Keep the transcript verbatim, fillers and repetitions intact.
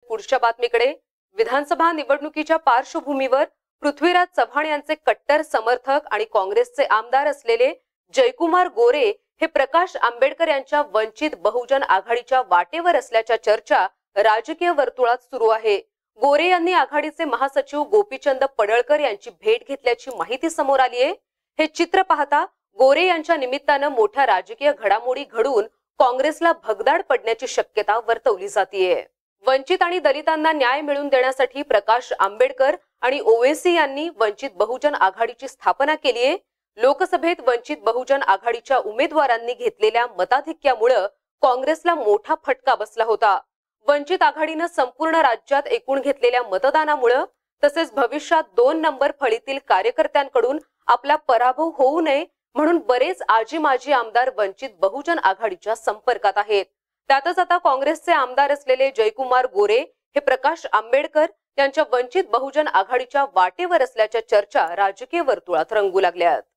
पुढच्या बातमीकडे। विधानसभा निवडणुकीच्या पार्श्वभूमीवर पृथ्वीराज चव्हाण यांचे कट्टर समर्थक आणि काँग्रेसचे आमदार असलेले जयकुमार गोरे हे प्रकाश आंबेडकर यांच्या वंचित बहुजन आघाडीच्या वाटेवर असल्याच्या चर्चा राजकीय वर्तुळात सुरू आहे। गोरे यांनी आघाडीचे महासचिव गोपीचंद पडळकर यांची भेट घेतल्याची माहिती समोर आली आहे। हे चित्र पाहता गोरे यांच्या निमित्तानं मोठ्या राजकीय घडामोडी घडून काँग्रेसला भगदाड पडण्याची शक्यता वर्तवली जातेय। वंचित आणि दलितांना न्याय मिळवून देण्यासाठी प्रकाश आंबेडकर आणि ओवेसी यांनी वंचित बहुजन आघाडीची स्थापना केली आहे। लोकसभेत वंचित बहुजन आघाडीच्या उमेदवारांनी घेतलेल्या मताधिक्यामुळे काँग्रेसला मोठा फटका बसला होता। वंचित आघाडीने संपूर्ण राज्यात एकूण घेतलेल्या मतदानामुळे तसेच भविष्यात दोन नंबर फळीतील कार्यकर्त्यांकडून आपला पराभव होऊ नये म्हणून बरेच आजी माजी आमदार वंचित बहुजन आघाडीच्या संपर्कात आहेत। त्यातच आता काँग्रेसचे आमदार असलेले जयकुमार गोरे हे प्रकाश आंबेडकर यांच्या वंचित बहुजन आघाडीच्या वाटेवर असल्याच्या चर्चा राजकीय वर्तुळात रंगू लागल्या आहेत।